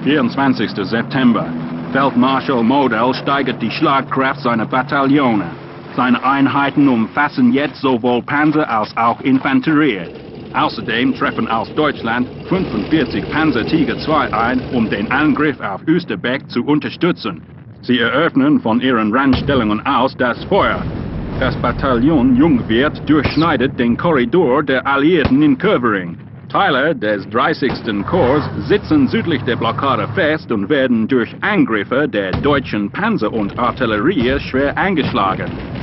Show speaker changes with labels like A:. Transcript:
A: 24. September. Feldmarschall Model steigert die Schlagkraft seiner Bataillone. Seine Einheiten umfassen jetzt sowohl Panzer als auch Infanterie. Außerdem treffen aus Deutschland 45 Panzer Tiger II ein, um den Angriff auf Österbeek zu unterstützen. Sie eröffnen von ihren Randstellungen aus das Feuer. Das Bataillon Jungwirth durchschneidet den Korridor der Alliierten in Kövering. Teile des 30. Korps sitzen südlich der Blockade fest und werden durch Angriffe der deutschen Panzer und Artillerie schwer angeschlagen.